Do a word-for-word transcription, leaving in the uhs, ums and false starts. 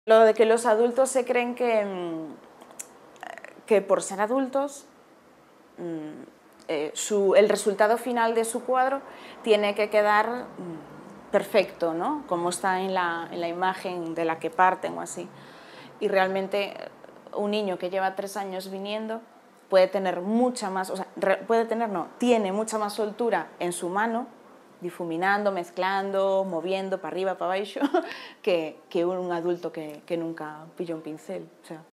Lo de que los adultos se creen que, que por ser adultos, eh, su, el resultado final de su cuadro tiene que quedar perfecto, ¿no? Como está en la, en la imagen de la que parten o así. Y realmente un niño que lleva tres años viniendo puede tener mucha más, o sea, puede tener, no, tiene mucha más soltura en su mano, difuminando, mezclando, moviendo para arriba, para abajo, que, que un adulto que, que nunca pilló un pincel. O sea,